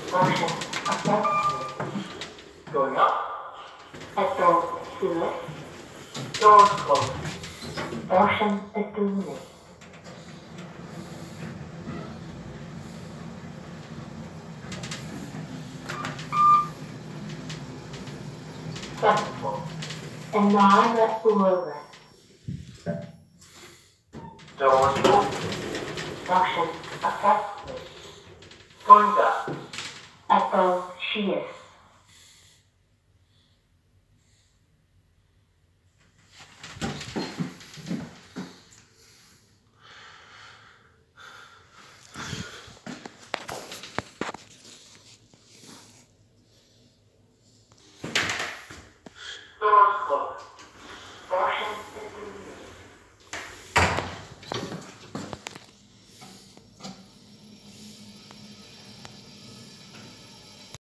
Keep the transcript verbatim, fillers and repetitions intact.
Motion effectively. Going up. Eto Suez. Doors closed. Motion Etuni. Festival. Enara Uwe. Doors open. Motion effectively. Going down. Eto Shias.